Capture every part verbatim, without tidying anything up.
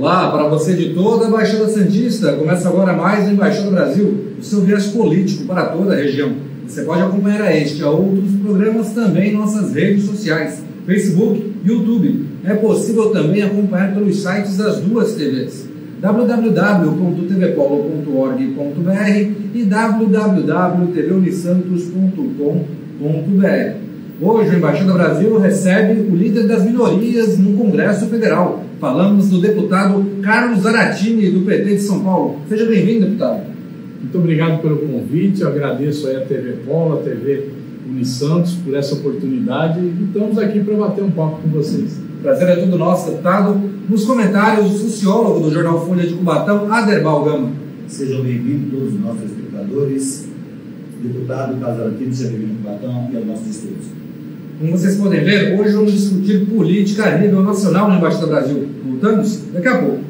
Olá, para você de toda a Baixada Santista, começa agora mais o Embaixada Brasil, o seu viés político para toda a região. Você pode acompanhar a este e a outros programas também em nossas redes sociais, Facebook e YouTube. É possível também acompanhar pelos sites das duas T Vs, w w w ponto t v polo ponto org ponto b r e w w w ponto t v unisantos ponto com ponto b r. Hoje, o Embaixada Brasil recebe o líder das minorias no Congresso Federal. Falamos do deputado Carlos Zaratini, do P T de São Paulo. Seja bem-vindo, deputado. Muito obrigado pelo convite. Eu agradeço aí a T V Polo, a T V Unisantos por essa oportunidade e estamos aqui para bater um papo com vocês. Prazer é todo nosso, deputado. Nos comentários, o sociólogo do jornal Folha de Cubatão, Aderbal Gama. Sejam bem-vindos todos os nossos espectadores. Deputado Carlos Zaratini, seja bem-vindo ao Cubatão e aos nossos estudos. Como vocês podem ver, hoje vamos discutir política a nível nacional no Embaixada Brasil. Voltamos daqui a pouco.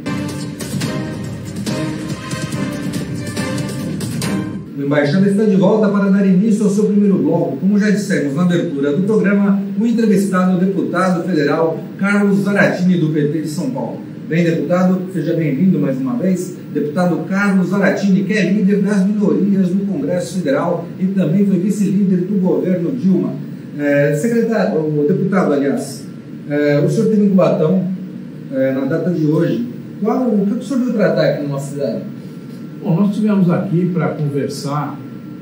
O Embaixada está de volta para dar início ao seu primeiro bloco. Como já dissemos na abertura do programa, o entrevistado é o deputado federal Carlos Zaratini, do P T de São Paulo. Bem, deputado, seja bem-vindo mais uma vez. Deputado Carlos Zaratini, que é líder das minorias no Congresso Federal e também foi vice-líder do governo Dilma. É, secretário, o deputado, aliás, é, o senhor teve em Cubatão, é, na data de hoje. Qual, o que o senhor veio tratar aqui na nossa cidade? Bom, nós estivemos aqui para conversar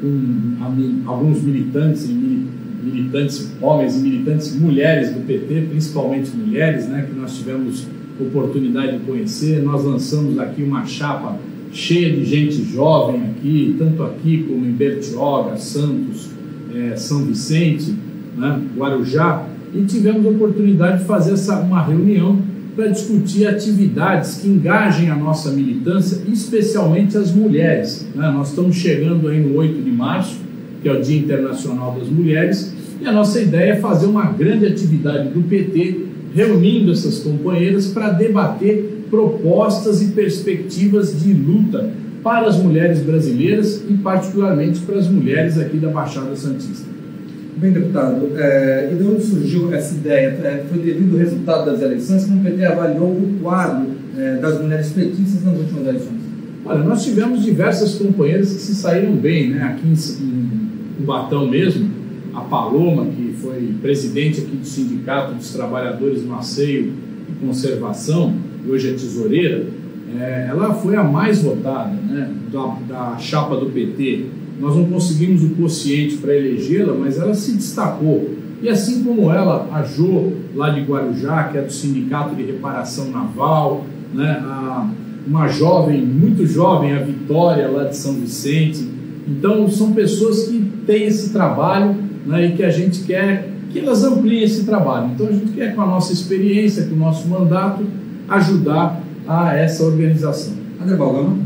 com a, alguns militantes, militantes homens e militantes mulheres do P T, principalmente mulheres, né, que nós tivemos oportunidade de conhecer. Nós lançamos aqui uma chapa cheia de gente jovem aqui, tanto aqui como em Bertioga, Santos, é, São Vicente, né, Guarujá, e tivemos a oportunidade de fazer essa, uma reunião para discutir atividades que engajem a nossa militância, especialmente as mulheres. Né? Nós estamos chegando aí no oito de março, que é o Dia Internacional das Mulheres, e a nossa ideia é fazer uma grande atividade do P T, reunindo essas companheiras para debater propostas e perspectivas de luta para as mulheres brasileiras e particularmente para as mulheres aqui da Baixada Santista. Bem, deputado, é, e de onde surgiu essa ideia? É, foi devido ao resultado das eleições, como o P T avaliou o quadro é, das mulheres petistas nas últimas eleições? Olha, nós tivemos diversas companheiras que se saíram bem, né? Aqui em, em Cubatão mesmo, a Paloma, que foi presidente aqui do Sindicato dos Trabalhadores no Asseio e Conservação, e hoje é tesoureira, é, ela foi a mais votada, né, da, da chapa do P T. Nós não conseguimos o quociente para elegê-la, mas ela se destacou. E assim como ela, a Jô, lá de Guarujá, que é do Sindicato de Reparação Naval, né, a, uma jovem, muito jovem, a Vitória, lá de São Vicente. Então, são pessoas que têm esse trabalho, né, e que a gente quer que elas ampliem esse trabalho. Então, a gente quer, com a nossa experiência, com o nosso mandato, ajudar a essa organização. Aderbal Gama.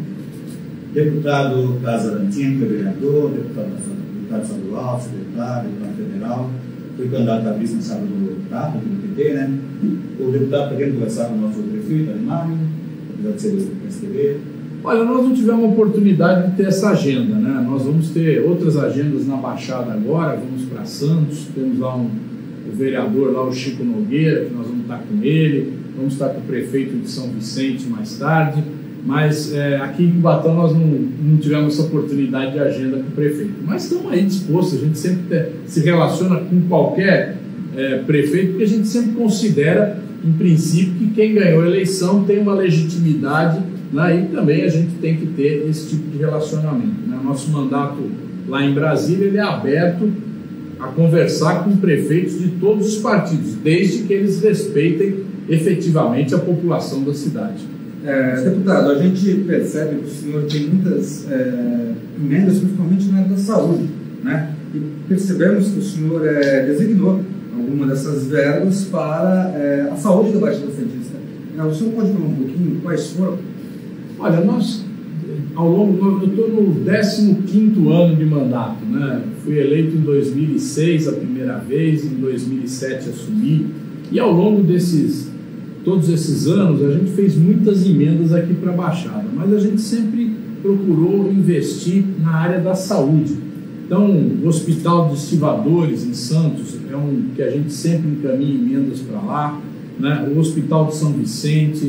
Deputado Carlos Zaratini, que é vereador, deputado, deputado estadual, secretário, deputado federal, foi candidato a vice no sábado do Tapa, do P T, né? O deputado está querendo conversar com o nosso prefeito, Arimário, apesar de ser do P S T B. Olha, nós não tivemos a oportunidade de ter essa agenda, né? Nós vamos ter outras agendas na Baixada agora, vamos para Santos, temos lá um, o vereador, lá o Chico Nogueira, que nós vamos estar com ele, vamos estar com o prefeito de São Vicente mais tarde, mas é, aqui em Cubatão nós não, não tivemos essa oportunidade de agenda com o prefeito. Mas estamos aí dispostos, a gente sempre te, se relaciona com qualquer é, prefeito, porque a gente sempre considera, em princípio, que quem ganhou a eleição tem uma legitimidade, né, e também a gente tem que ter esse tipo de relacionamento. Né? Nosso mandato lá em Brasília ele é aberto a conversar com prefeitos de todos os partidos, desde que eles respeitem efetivamente a população da cidade. É, deputado, a gente percebe que o senhor tem muitas é, emendas, principalmente na área da saúde, né? E percebemos que o senhor é, designou alguma dessas verbas para é, a saúde da Baixada Santista. É, o senhor pode falar um pouquinho quais foram? Olha, nós, ao longo, eu estou no décimo quinto ano de mandato, né? Fui eleito em dois mil e seis a primeira vez, em dois mil e sete assumi, e ao longo desses todos esses anos, a gente fez muitas emendas aqui para a Baixada, mas a gente sempre procurou investir na área da saúde. Então, o Hospital de Estivadores, em Santos, é um que a gente sempre encaminha emendas para lá, né? O Hospital de São Vicente,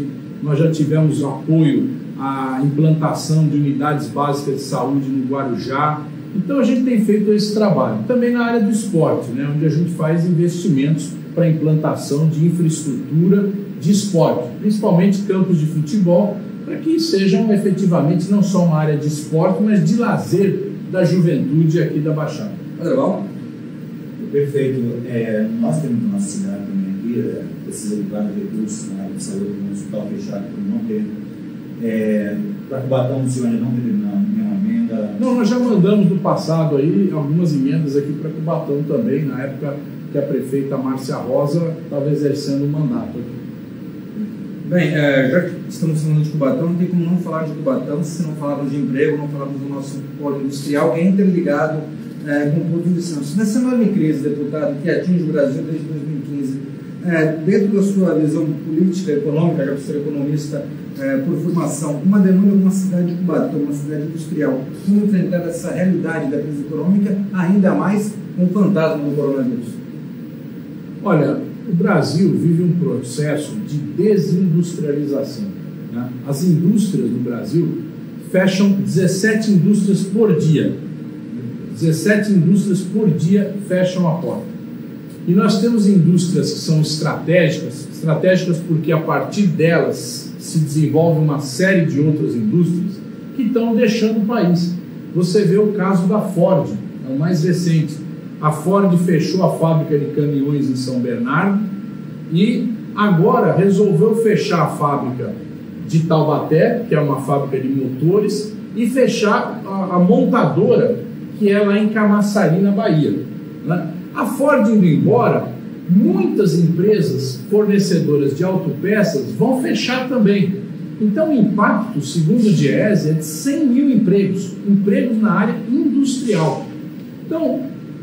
nós já tivemos apoio à implantação de unidades básicas de saúde no Guarujá. Então a gente tem feito esse trabalho. Também na área do esporte, né, onde a gente faz investimentos para a implantação de infraestrutura de esporte, principalmente campos de futebol, para que sejam efetivamente não só uma área de esporte, mas de lazer da juventude aqui da Baixada. Adroval? Perfeito. É, nós temos na nossa cidade também aqui, é, precisa de vários recursos na área de saúde, um hospital fechado por não ter. É, para Cubatão, o senhor ainda não determinou nenhuma emenda? Não, nós já mandamos no passado aí algumas emendas aqui para Cubatão também, na época que a prefeita Márcia Rosa estava exercendo o mandato aqui. Bem, é, já que estamos falando de Cubatão, não tem como não falar de Cubatão se não falarmos de emprego, não falarmos do nosso polo industrial, que é interligado é, com o Porto de Santos. Nessa enorme crise, deputado, que atinge o Brasil desde dois mil e quinze, é, dentro da sua visão política, econômica, já que você é economista é, por formação, uma demanda de uma cidade de Cubatão, uma cidade industrial, como enfrentar essa realidade da crise econômica, ainda mais com o fantasma do coronavírus? Olha, o Brasil vive um processo de desindustrialização, né? As indústrias no Brasil fecham dezessete indústrias por dia. dezessete indústrias por dia fecham a porta. E nós temos indústrias que são estratégicas, estratégicas porque a partir delas se desenvolve uma série de outras indústrias que estão deixando o país. Você vê o caso da Ford, é o mais recente. A Ford fechou a fábrica de caminhões em São Bernardo e agora resolveu fechar a fábrica de Taubaté, que é uma fábrica de motores, e fechar a, a montadora, que é lá em Camaçari, na Bahia, né? A Ford indo embora, muitas empresas fornecedoras de autopeças vão fechar também. Então o impacto, segundo o Diese, é de cem mil empregos, empregos na área industrial. Então,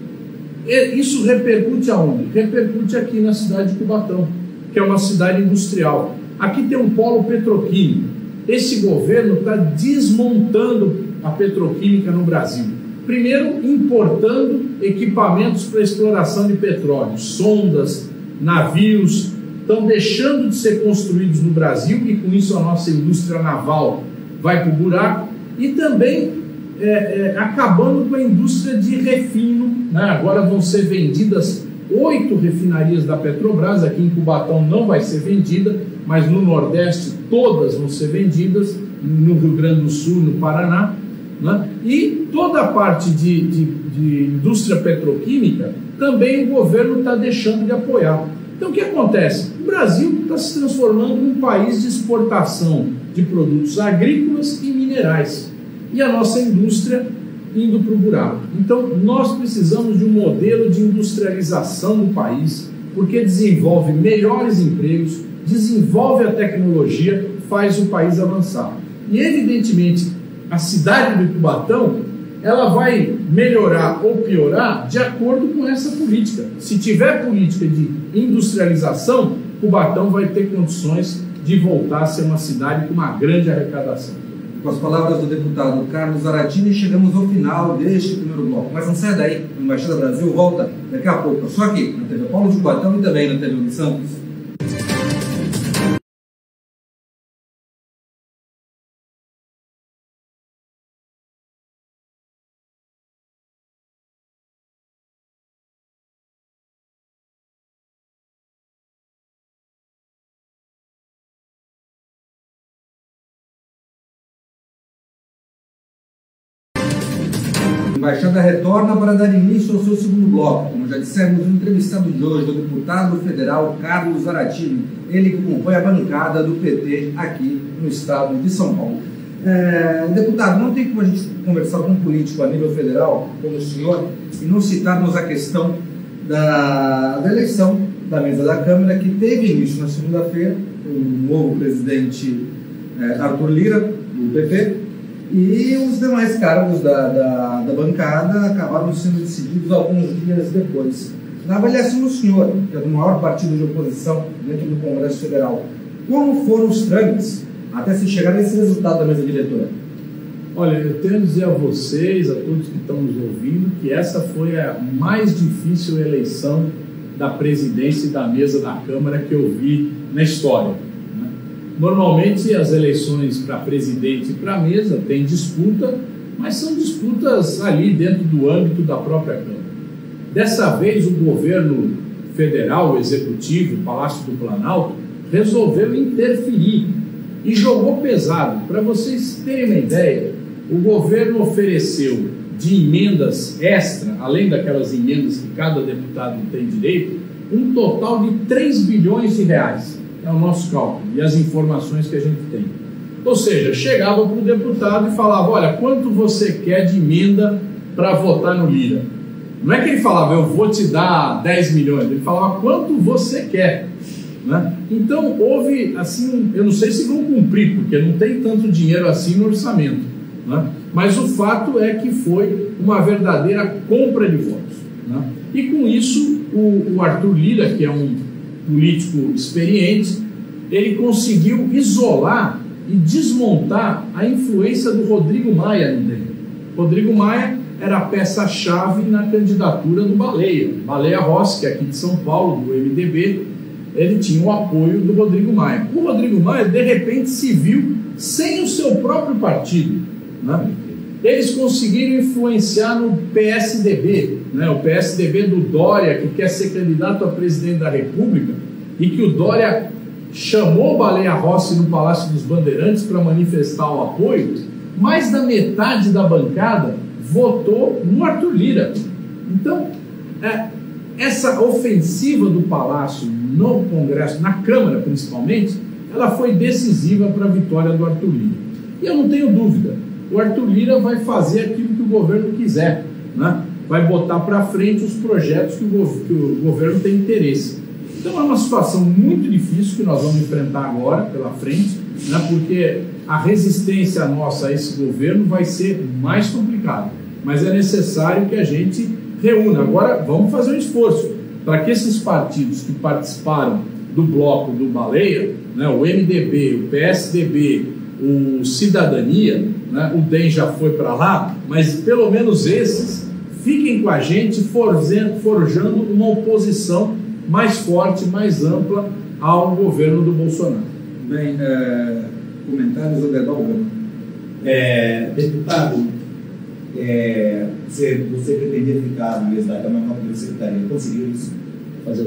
isso repercute aonde? Repercute aqui na cidade de Cubatão, que é uma cidade industrial. Aqui tem um polo petroquímico. Esse governo está desmontando a petroquímica no Brasil. Primeiro, importando equipamentos para exploração de petróleo, sondas, navios, estão deixando de ser construídos no Brasil e com isso a nossa indústria naval vai para o buraco e também é, é, acabando com a indústria de refino, né? Agora vão ser vendidas oito refinarias da Petrobras, aqui em Cubatão não vai ser vendida, mas no Nordeste todas vão ser vendidas, no Rio Grande do Sul, no Paraná, né? E toda a parte de, de, de indústria petroquímica também o governo está deixando de apoiar. Então o que acontece? O Brasil está se transformando num país de exportação de produtos agrícolas e minerais, e a nossa indústria indo para o buraco. Então nós precisamos de um modelo de industrialização no país, porque desenvolve melhores empregos, desenvolve a tecnologia, faz o país avançar. E evidentemente a cidade de Cubatão, ela vai melhorar ou piorar de acordo com essa política. Se tiver política de industrialização, Cubatão vai ter condições de voltar a ser uma cidade com uma grande arrecadação. Com as palavras do deputado Carlos Zaratini, chegamos ao final deste primeiro bloco. Mas não saia daí, a Embaixada Brasil volta daqui a pouco, só aqui, na T V Polo de Cubatão e também na T V Santos. A Embaixada retorna para dar início ao seu segundo bloco. Como já dissemos, o entrevistado de hoje é o deputado federal Carlos Zaratini, ele que compõe a bancada do P T aqui no estado de São Paulo. É, deputado, não tem como a gente conversar com um político a nível federal, como o senhor, e não citarmos a questão da, da eleição da mesa da Câmara, que teve início na segunda-feira, o novo presidente é, Arthur Lira, do P T, e os demais cargos da, da, da bancada acabaram sendo decididos alguns dias depois. Na avaliação do senhor, que é do maior partido de oposição dentro do Congresso Federal, como foram os trâmites até se chegar nesse resultado da mesa diretora? Olha, eu tenho a dizer a vocês, a todos que estão nos ouvindo, que essa foi a mais difícil eleição da presidência e da mesa da Câmara que eu vi na história, né? Normalmente as eleições para presidente e para mesa tem disputa, mas são disputas ali dentro do âmbito da própria Câmara. Dessa vez o governo federal, o executivo, o Palácio do Planalto, resolveu interferir e jogou pesado. Para vocês terem uma ideia, o governo ofereceu de emendas extra, além daquelas emendas que cada deputado tem direito, um total de três bilhões de reais. É o nosso cálculo e as informações que a gente tem. Ou seja, chegava para o deputado e falava, olha, quanto você quer de emenda para votar no Lira? Não é que ele falava, eu vou te dar dez milhões, ele falava, quanto você quer? Né? Então, houve, assim, eu não sei se vão cumprir, porque não tem tanto dinheiro assim no orçamento, né? Mas o fato é que foi uma verdadeira compra de votos, né? E com isso, o, o Arthur Lira, que é um político experiente, ele conseguiu isolar e desmontar a influência do Rodrigo Maia no D E M. Rodrigo Maia era a peça-chave na candidatura do Baleia. Baleia Rossi, que é aqui de São Paulo, do M D B, ele tinha o apoio do Rodrigo Maia. O Rodrigo Maia, de repente, se viu sem o seu próprio partido, né? Eles conseguiram influenciar no P S D B, né? O P S D B do Dória, que quer ser candidato a presidente da República, e que o Dória chamou Baleia Rossi no Palácio dos Bandeirantes para manifestar o apoio. Mais da metade da bancada votou no Arthur Lira. Então, é, essa ofensiva do Palácio no Congresso, na Câmara principalmente, ela foi decisiva para a vitória do Arthur Lira. E eu não tenho dúvida, o Arthur Lira vai fazer aquilo que o governo quiser, né? Vai botar para frente os projetos que o, que o governo tem interesse. Então é uma situação muito difícil que nós vamos enfrentar agora pela frente, né? Porque a resistência nossa a esse governo vai ser mais complicada, mas é necessário que a gente reúna. Agora vamos fazer um esforço para que esses partidos que participaram do bloco do Baleia, né, o M D B, o P S D B, o Cidadania, né, o D E M já foi para lá, mas pelo menos esses fiquem com a gente forjando, forjando uma oposição mais forte, mais ampla ao governo do Bolsonaro. Bem, é, comentários, Odedal? É, deputado, é, você, você pretendia ficar na mesa da Câmara com a primeira secretaria, conseguiu isso? Fazer.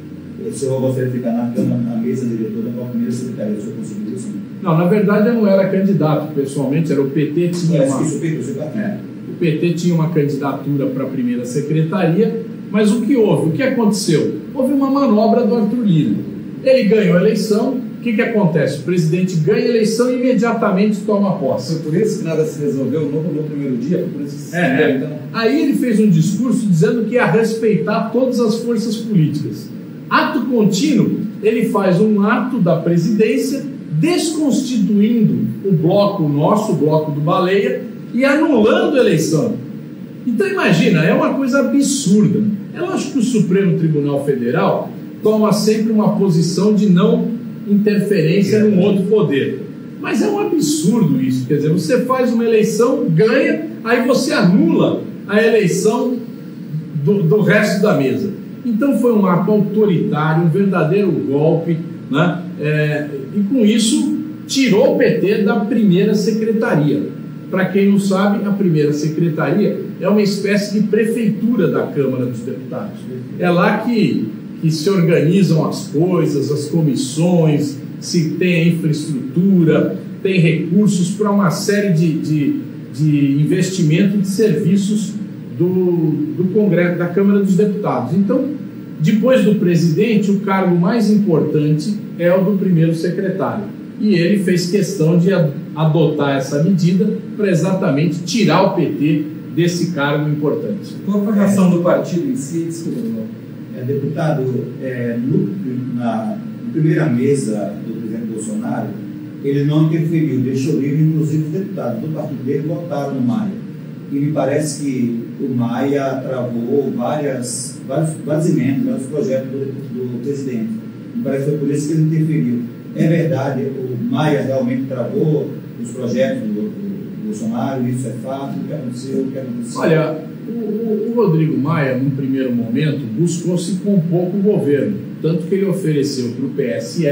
O senhor gostaria de ficar na Câmara, na mesa diretora com a primeira secretaria, o senhor conseguiu isso? Não, na verdade eu não era candidato pessoalmente, era o P T tinha uma... Isso, isso, é, o P T tinha uma candidatura para a primeira secretaria, mas o que houve? O que aconteceu? Houve uma manobra do Arthur Lira. Ele ganhou a eleição, o que, que acontece? O presidente ganha a eleição e imediatamente toma posse. Foi por isso que nada se resolveu no, no primeiro dia? Foi por isso que se é, é. Então... Aí ele fez um discurso dizendo que ia respeitar todas as forças políticas. Ato contínuo, ele faz um ato da presidência desconstituindo o bloco nosso, o bloco do Baleia, e anulando a eleição. Então imagina, é uma coisa absurda. Eu acho que o Supremo Tribunal Federal toma sempre uma posição de não interferência é. num outro poder. Mas é um absurdo isso, quer dizer, você faz uma eleição, ganha, aí você anula a eleição do, do resto da mesa. Então foi um ato autoritário, um verdadeiro golpe, né? É, e com isso tirou o P T da primeira secretaria. Para quem não sabe, a primeira secretaria é uma espécie de prefeitura da Câmara dos Deputados. É lá que, que se organizam as coisas, as comissões, se tem a infraestrutura, tem recursos para uma série de, de, de investimento de serviços do, do Congresso, da Câmara dos Deputados. Então, depois do presidente, o cargo mais importante é o do primeiro secretário. E ele fez questão de adotar essa medida para exatamente tirar o P T desse cargo importante. Qual a reação do partido em si? Desculpa, é, deputado, é, no, na, na primeira mesa do presidente Bolsonaro, ele não interferiu, deixou livre, inclusive os deputados do partido dele votaram no Maia. E me parece que o Maia travou várias, vários, vários emendas, vários projetos do, do presidente. Me parece que foi por isso que ele interferiu. É verdade, o Maia realmente travou os projetos do, do Bolsonaro, isso é fato, o que aconteceu, o que aconteceu. Olha, o, o, o Rodrigo Maia, num primeiro momento, buscou se compor com o governo, tanto que ele ofereceu para o P S L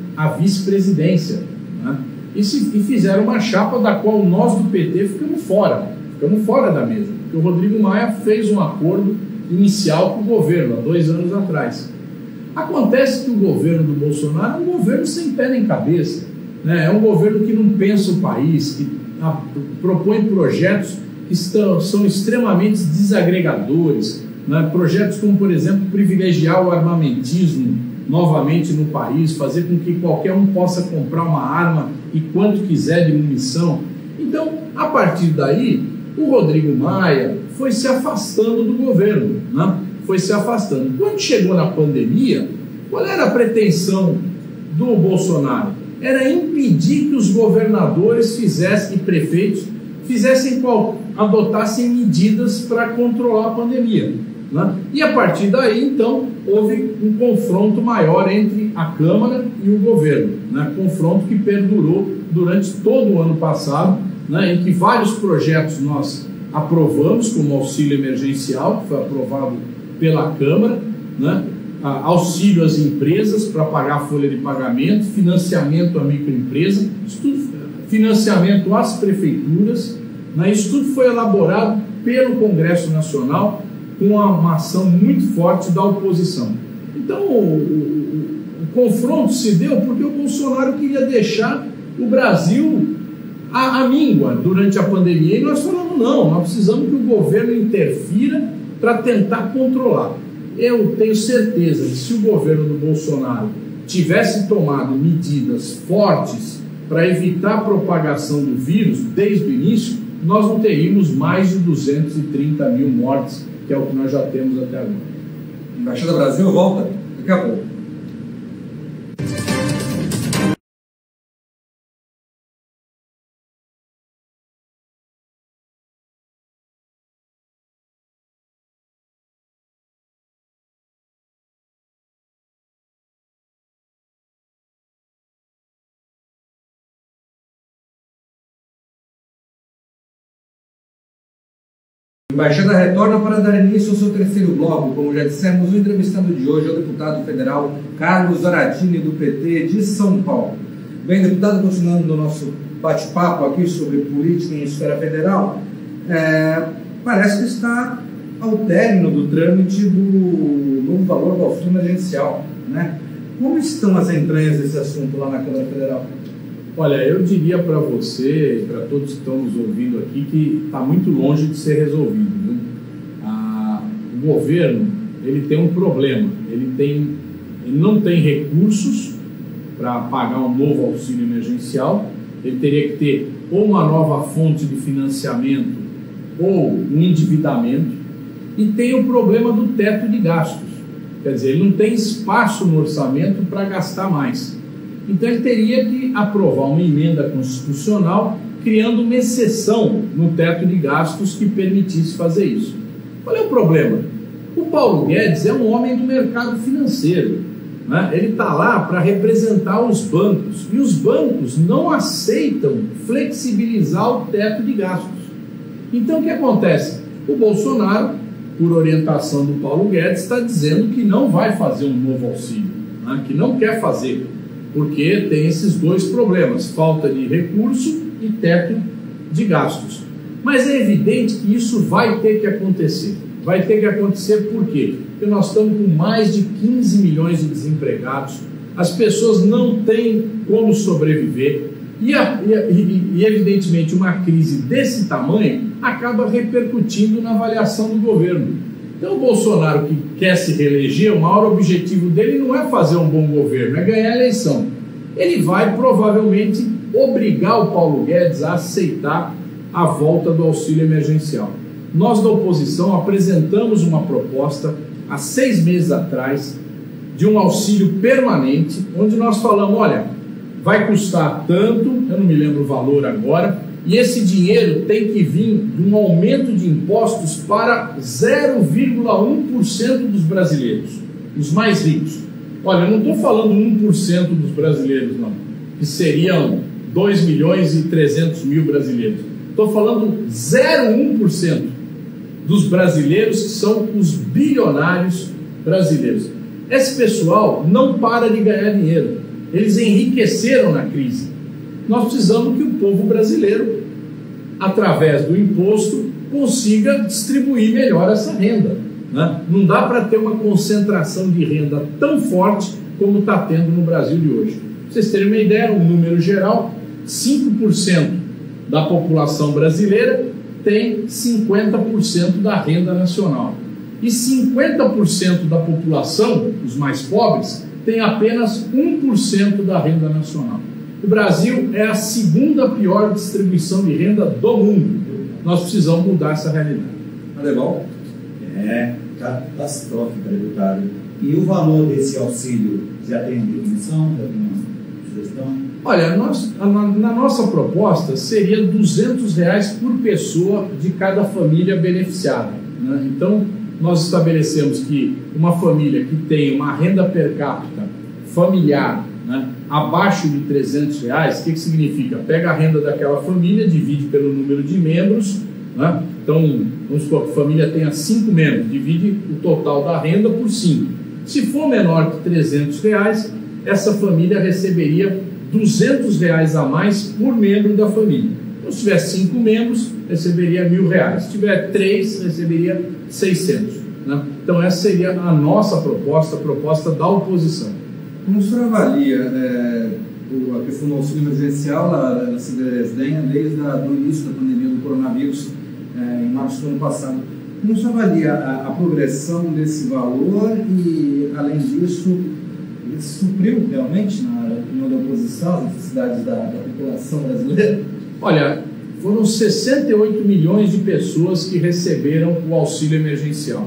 a vice-presidência, né? e, se, e fizeram uma chapa da qual nós do P T ficamos fora, ficamos fora da mesa, porque o Rodrigo Maia fez um acordo inicial com o governo, há dois anos atrás. Acontece que o governo do Bolsonaro é um governo sem pé nem cabeça, né? É um governo que não pensa o país, que a, propõe projetos que estão, são extremamente desagregadores, né? Projetos como, por exemplo, privilegiar o armamentismo novamente no país, fazer com que qualquer um possa comprar uma arma e quanto quiser de munição. Então, a partir daí, o Rodrigo Maia foi se afastando do governo, né? Foi se afastando. Quando chegou na pandemia, qual era a pretensão do Bolsonaro? Era impedir que os governadores fizessem, e prefeitos fizessem qual, adotassem medidas para controlar a pandemia, né? E a partir daí, então, houve um confronto maior entre a Câmara e o governo, né? Confronto que perdurou durante todo o ano passado, né? Em que vários projetos nós aprovamos, como auxílio emergencial, que foi aprovado pela Câmara, né? Auxílio às empresas para pagar a folha de pagamento, financiamento à microempresa, isso tudo, financiamento às prefeituras, né? Isso tudo foi elaborado pelo Congresso Nacional com uma, uma ação muito forte da oposição. Então, o, o, o confronto se deu porque o Bolsonaro queria deixar o Brasil à, à míngua durante a pandemia, e nós falamos, não, nós precisamos que o governo interfira para tentar controlar. Eu tenho certeza que se o governo do Bolsonaro tivesse tomado medidas fortes para evitar a propagação do vírus desde o início, nós não teríamos mais de duzentos e trinta mil mortes, que é o que nós já temos até agora. Embaixada Brasil volta daqui a pouco. A Embaixada retorna para dar início ao seu terceiro bloco. Como já dissemos, o entrevistado de hoje é o deputado federal Carlos Zaratini, do P T de São Paulo. Bem, deputado, continuando no nosso bate-papo aqui sobre política em esfera federal, é, parece que está ao término do trâmite do novo valor do auxílio emergencial, né? Como estão as entranhas desse assunto lá na Câmara Federal? Olha, eu diria para você e para todos que estão nos ouvindo aqui que está muito longe de ser resolvido, viu? Ah, o governo, ele tem um problema, ele, tem, ele não tem recursos para pagar um novo auxílio emergencial, ele teria que ter ou uma nova fonte de financiamento ou um endividamento, e tem o problema do teto de gastos, quer dizer, ele não tem espaço no orçamento para gastar mais. Então ele teria que aprovar uma emenda constitucional criando uma exceção no teto de gastos que permitisse fazer isso. Qual é o problema? O Paulo Guedes é um homem do mercado financeiro, né? Ele está lá para representar os bancos, e os bancos não aceitam flexibilizar o teto de gastos. Então o que acontece? O Bolsonaro, por orientação do Paulo Guedes, está dizendo que não vai fazer um novo auxílio, né? Que não quer fazer, porque tem esses dois problemas, falta de recurso e teto de gastos. Mas é evidente que isso vai ter que acontecer. Vai ter que acontecer por quê? Porque nós estamos com mais de quinze milhões de desempregados, as pessoas não têm como sobreviver, e, a, e, e evidentemente uma crise desse tamanho acaba repercutindo na avaliação do governo. Então, o Bolsonaro, que quer se reeleger, o maior objetivo dele não é fazer um bom governo, é ganhar a eleição. Ele vai, provavelmente, obrigar o Paulo Guedes a aceitar a volta do auxílio emergencial. Nós, da oposição, apresentamos uma proposta, há seis meses atrás, de um auxílio permanente, onde nós falamos, olha, vai custar tanto, eu não me lembro o valor agora, e esse dinheiro tem que vir de um aumento de impostos para zero vírgula um por cento dos brasileiros, os mais ricos. Olha, eu não estou falando um por cento dos brasileiros, não, que seriam dois milhões e trezentos mil brasileiros. Estou falando zero vírgula um por cento dos brasileiros, que são os bilionários brasileiros. Esse pessoal não para de ganhar dinheiro. eles enriqueceram na crise. Nós precisamos que o povo brasileiro, através do imposto, consiga distribuir melhor essa renda, né? Não dá para ter uma concentração de renda tão forte como está tendo no Brasil de hoje. Para vocês terem uma ideia, um número geral, cinco por cento da população brasileira tem cinquenta por cento da renda nacional. E cinquenta por cento da população, os mais pobres, tem apenas um por cento da renda nacional. O Brasil é a segunda pior distribuição de renda do mundo. Nós precisamos mudar essa realidade. Adeval? É catastrófica, deputado. E o valor desse auxílio já tem definição, já tem uma sugestão? Olha, nós, na, na nossa proposta seria duzentos reais por pessoa de cada família beneficiada, né? Então, nós estabelecemos que uma família que tem uma renda per capita familiar, né, abaixo de trezentos reais, o que, que significa? Pega a renda daquela família, divide pelo número de membros, né? Então, vamos supor que a família tenha cinco membros, divide o total da renda por cinco. Se for menor que trezentos reais, essa família receberia duzentos reais a mais por membro da família. Então, se tiver cinco membros, receberia mil reais. Se tiver três, receberia seiscentos. Né? Então, essa seria a nossa proposta, a proposta da oposição. Como o senhor avalia é, a questão do auxílio emergencial, ela se desdenha desde a, do início da pandemia do coronavírus, é, em março do ano passado. Como o senhor avalia a, a progressão desse valor e, além disso, ele supriu realmente, na opinião da oposição, as necessidades da, da população brasileira? Olha, foram sessenta e oito milhões de pessoas que receberam o auxílio emergencial.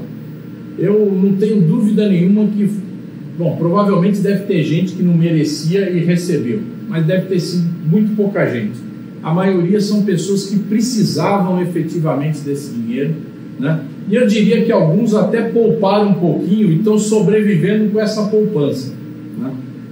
Eu não tenho dúvida nenhuma que, bom, provavelmente deve ter gente que não merecia e recebeu, mas deve ter sido muito pouca gente. A maioria são pessoas que precisavam efetivamente desse dinheiro, né? E eu diria que alguns até pouparam um pouquinho e estão sobrevivendo com essa poupança, né?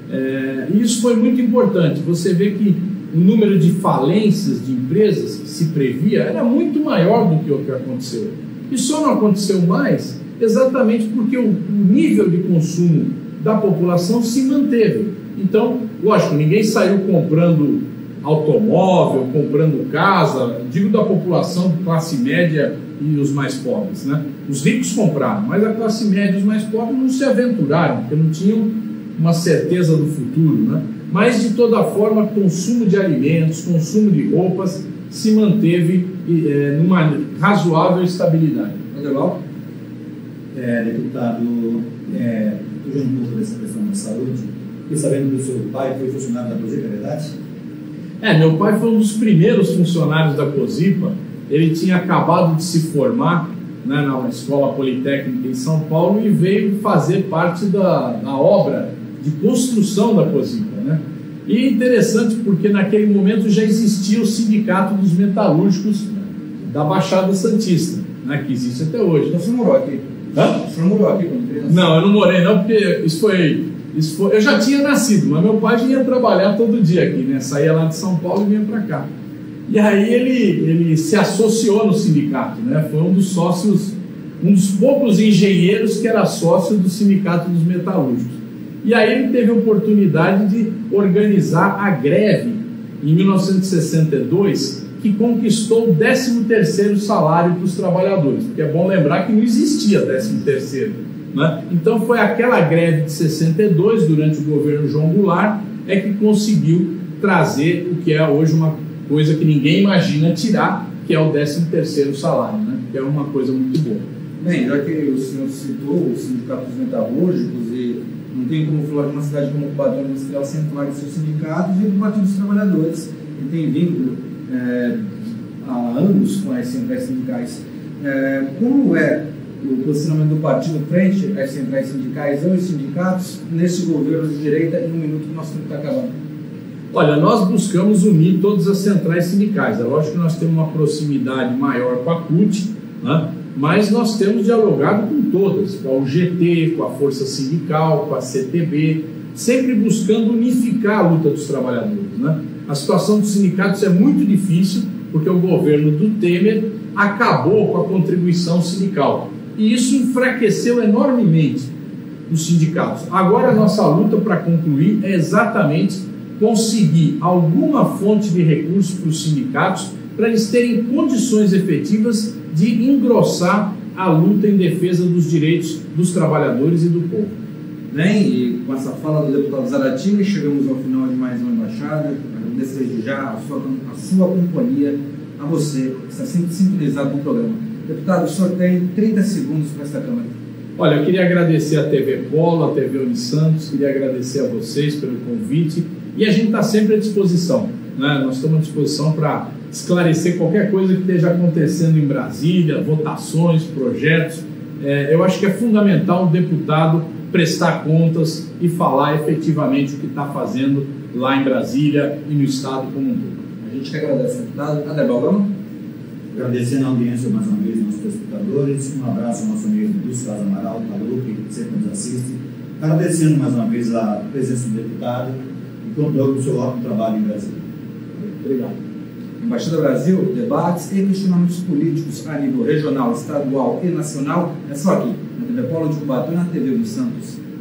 É, e isso foi muito importante. Você vê que o número de falências de empresas que se previa era muito maior do que o que aconteceu. E só não aconteceu mais exatamente porque o nível de consumo da população se manteve. Então, lógico, ninguém saiu comprando automóvel, comprando casa, digo da população classe média e os mais pobres, né? Os ricos compraram, mas a classe média e os mais pobres não se aventuraram, porque não tinham uma certeza do futuro, né? Mas, de toda forma, consumo de alimentos, consumo de roupas se manteve é, numa razoável estabilidade. Adeval? É, deputado, é, fugindo um pouco dessa questão da saúde, fiquei sabendo que o seu pai foi funcionário da COSIPA, é verdade? É, meu pai foi um dos primeiros funcionários da COSIPA. Ele tinha acabado de se formar, né, na Escola Politécnica em São Paulo e veio fazer parte da, da obra de construção da COSIPA, né? E é interessante porque naquele momento já existia o Sindicato dos Metalúrgicos da Baixada Santista, né, que existe até hoje. Então, o senhor morou aqui? Hã? O senhor morou aqui quando criança? Não, eu não morei não, porque isso foi, isso foi... Eu já tinha nascido, mas meu pai vinha trabalhar todo dia aqui, né? Saía lá de São Paulo e vinha para cá. E aí ele, ele se associou no sindicato, né? Foi um dos sócios, um dos poucos engenheiros que era sócio do Sindicato dos Metalúrgicos. E aí ele teve a oportunidade de organizar a greve em mil novecentos e sessenta e dois, que conquistou o décimo terceiro salário para os trabalhadores, porque é bom lembrar que não existia décimo terceiro, né? Então foi aquela greve de sessenta e dois, durante o governo João Goulart, é que conseguiu trazer o que é hoje uma coisa que ninguém imagina tirar, que é o décimo terceiro salário, né? Que é uma coisa muito boa. Bem, já que o senhor citou o Sindicato dos Metalúrgicos e não tem como falar de uma cidade como o Padrão Industrial sem falar de seus sindicatos e do Partido dos Trabalhadores, que tem vínculo é, há anos com as centrais sindicais. É, como é o posicionamento do partido frente às centrais sindicais ou os sindicatos nesse governo de direita em um minuto que nosso tempo está acabando? Olha, nós buscamos unir todas as centrais sindicais. É lógico que nós temos uma proximidade maior com a C U T, né? Mas nós temos dialogado com todas, com a U G T, com a Força Sindical, com a C T B, sempre buscando unificar a luta dos trabalhadores, né? A situação dos sindicatos é muito difícil, porque o governo do Temer acabou com a contribuição sindical. E isso enfraqueceu enormemente dos sindicatos. Agora a nossa luta para concluir é exatamente conseguir alguma fonte de recursos para os sindicatos, para eles terem condições efetivas de engrossar a luta em defesa dos direitos dos trabalhadores e do povo. Bem, e com essa fala do deputado Zaratini, chegamos ao final de mais uma embaixada. Agradeço desde já a sua, a sua companhia, a você, que está sempre sintonizado no programa. Deputado, o senhor tem trinta segundos para esta Câmara. Olha, eu queria agradecer a T V Polo, a T V Unisantos, queria agradecer a vocês pelo convite, e a gente está sempre à disposição, né? Nós estamos à disposição para esclarecer qualquer coisa que esteja acontecendo em Brasília, votações, projetos. É, eu acho que é fundamental um deputado prestar contas e falar efetivamente o que está fazendo lá em Brasília e no Estado como um todo. A gente que agradece, deputado. Adebal Gama. Agradecendo a audiência mais uma vez, nossos telespectadores. Um abraço ao nosso amigo Luiz Carlos Amaral, Calu, que sempre nos assiste. Agradecendo mais uma vez a presença do deputado e contando o seu ótimo trabalho em Brasília. Obrigado. Embaixada Brasil, debates e questionamentos políticos a nível regional, estadual e nacional é só aqui, na T V Polo de Cubatão e na T V Unisantos.